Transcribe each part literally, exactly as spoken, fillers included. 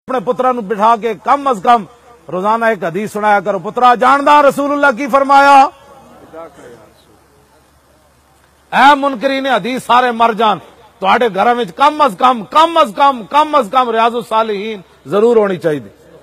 اپنے پترا نو بٹھا کے کم از کم روزانہ ایک حدیث سنایا کرو. پترا جاندار رسول اللہ کی فرمایا اے منکرین حدیث سارے مر جان تواڈے گھراں وچ کم از کم کم از کم کم از کم ریاض الصالحین ضرور ہونی چاہیے.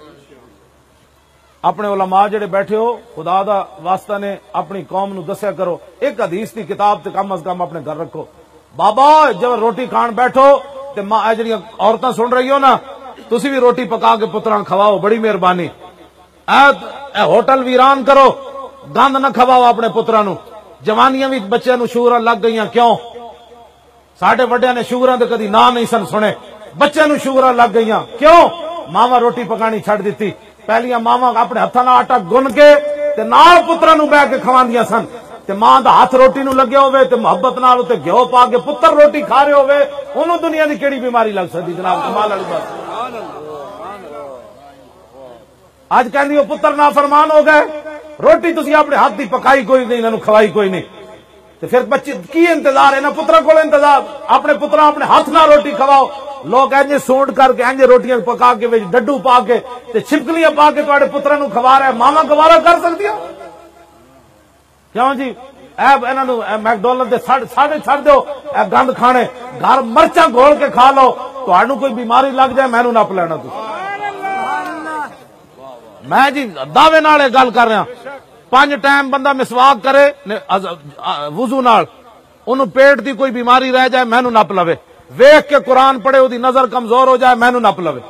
اپنے علماء جڑے بیٹھے ہو خدا دا واسطہ نے اپنی قوم نو دسیا کرو ایک حدیث دی کتاب تے کم از کم اپنے گھر رکھو. بابا جب روٹی کھان بیٹھو تے ماں جڑیاں عورتاں سن رہی ہو نا تسی بھی روٹی پکا کے پتراں کھواؤ, بڑی مہربانی. اے ہوٹل ویران کرو, گند نہ کھواؤ اپنے پتراں نو. جوانیاں بھی بچے نو شوگراں لگ گئیاں, کیوں؟ ساڈے وڈیاں نے شوگراں دے کدی نام نہیں سن سنے, بچے نو شوگراں لگ گئیاں, کیوں؟ ماواں روٹی پکانی چھڑ دتی. پہلیاں ماواں اپنے ہتھاں نال آٹا گن کے تے نال پتراں نو بیٹھ کے کھواندیاں سن. تے ماں دا ہاتھ روٹی نو لگیا ہوئے تے محبت نال تے گھیو پا کے پتر روٹی کھا رہے ہوئے, اونوں دنیا دی کیڑی بیماری لگ سکدی جناب؟ کمال والی بات. اج کہندی او پتر نافرمان ہو گئے, روٹی تسی اپنے ہاتھ دی پکائی کوئی نہیں, انہاں کھوائی کوئی نہیں, تے پھر بچے کی انتظار ہے نا پتراں کول انتظار؟ اپنے پتراں اپنے ہاتھ نال روٹی کھواؤ. لوگ اینجے سونڈ کر کے اینجے روٹیاں پکا کے وچ ڈڈو پا کے تے چھپکلیاں پا کے تواڈے پتراں نو کھوا رہے, ماواں گوارا کر سکدیاں؟ کیوں جی؟ اے انہاں نو میکڈونلڈ دے ساڈے چھڑ دیو اے گند کھانے, گھر مرچاں گھول کے کھا لو, تہاڈوں کوئی بیماری لگ جائے مینوں نپ لینا. تسی میں جی دعوے نال گل کر رہا, پانچ ٹائم بندہ مسواک کرے وضو نال, انہوں پیٹ دی کوئی بیماری رہ جائے مینوں نپ لوے, ویکھ کے قرآن پڑھے وہ دی نظر کمزور ہو جائے مینوں نپ لوے,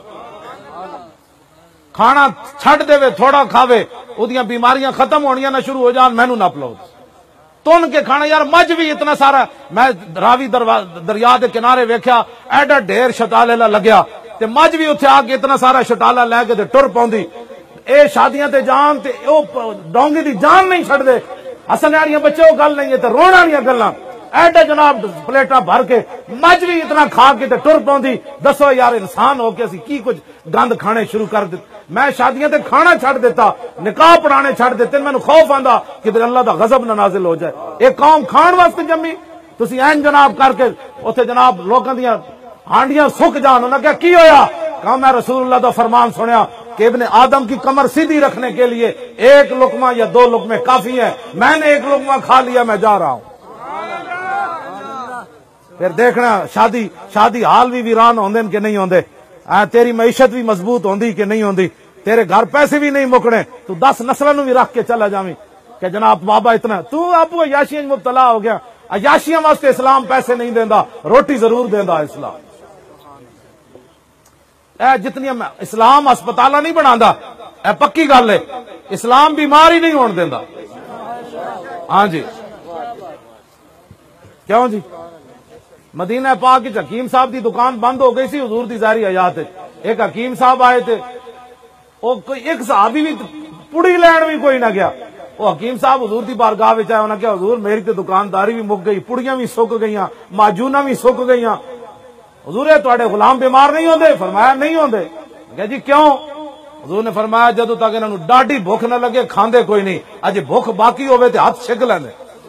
کھانا چھڑ دے تھوڑا کھاوے وہ دیاں بیماریاں ختم ہونیاں نہ شروع ہو جان مینوں نپ لو. تن کے کھانا یار مجھ بھی اتنا سارا, میں راوی دریا دے کنارے ویکھیا ایڈا ڈھیر شٹالے لگیا تے مجھ بھی اتنے آ کے اتنا سارا شٹالا لے کے تے ٹر پاؤندی. اے شادیاں تے جان تے او ڈونگی دی جان نہیں چھڑ دے, ہسن والیاں بچے وہ گل نہیں ہے تے رونا والیاں گلاں. ایڈے جناب پلیٹاں بھر کے مجھ بھی اتنا کھا کے تے ٹر پاؤندی. دسو یار انسان ہو کے اسی کی کچھ گند کھانے شروع کر دے. میں شادیاں تے کھانا چھڑ دیتا, نکاح پڑھانے چھڑ دیتے, مینوں خوف آندا کہ اللہ دا غضب نہ نازل ہو جائے. ایک قوم کھان واسطے جمی, تسی این جناب کر کے اوتھے جناب لوکاں دیاں ہانڈیاں سک جان. انہاں کہا کی ہویا؟ کہا میں رسول اللہ دا فرمان سنیا کہ ابن آدم کی کمر سیدھی رکھنے کے لیے ایک لقمہ یا دو لقمے کافی ہیں, میں نے ایک لقمہ کھا لیا میں جا رہا ہوں. پھر دیکھنا شادی شادی حال بھی ویران ہوندے کہ نہیں ہوندے, تیری معیشت بھی مضبوط ہوندی کہ نہیں ہوندی, تیرے گھر پیسے بھی نہیں مکنے, تو دس نسلوں بھی رکھ کے چلا جاویں کہ جناب بابا اتنا تو آپ عیاشیاں مبتلا ہو گیا. عیاشیاں واسطے اسلام پیسے نہیں دیندا, روٹی ضرور دیندا اسلام. اے جتنی اسلام ہسپتالاں نہیں بناندا, اے پکی گل ہے, اسلام بیمار ہی نہیں ہون دیندا. ہاں جی کیوں جی؟ مدینہ پاک وچ حکیم صاحب دی دکان بند ہو گئی سی حضور دی ظاہری حیات وچ. ایک حکیم صاحب آئے تھے, او ایک صحابی بھی پڑی لین بھی کوئی نہ گیا. وہ حکیم صاحب حضور دی بارگاہ وچ آئے, انہاں کہا حضور میری تے دکانداری بھی مک گئی, پڑیاں بھی سک گئیاں, معجوناں بھی سک گئیاں. حضور تواڈے غلام بیمار نہیں ہوندے؟ فرمایا نہیں ہوندے. کہ جی کیوں؟ حضور نے فرمایا جدوں تک انہاں نوں ڈاڈی بھوک نہ لگے کھاندے کوئی نہیں, اج بھوک باقی ہوے تے ہاتھ چھک لیندے.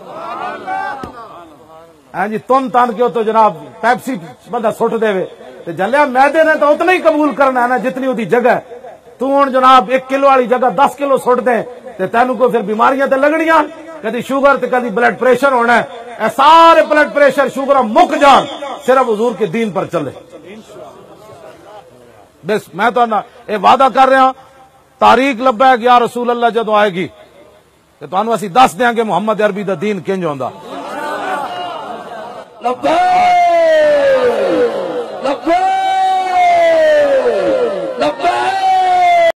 ہاں جی تن تن کے تو جناب پیپسی بندہ سٹ دے تے جلیا میدے نے تو اتنا ہی قبول کرنا ہے نا جتنی وہ جگہ. تو ہن جناب ایک کلو والی جگہ دس کلو سٹ دے تے تینوں کو پھر بیماریاں تے لگنیاں, کدی شوگر تے کدی بلڈ پریشر ہونا ہے. اے سارے بلڈ پریشر شوگر مک جان صرف حضور کے دین پر چلے. بس میں تو اے وعدہ کر رہا, تاریخ لبیک یا رسول اللہ جدوں آئے گی تے تانوں اسی دس دیاں گے محمد عربی دا دین کنج ہوندا. لبیک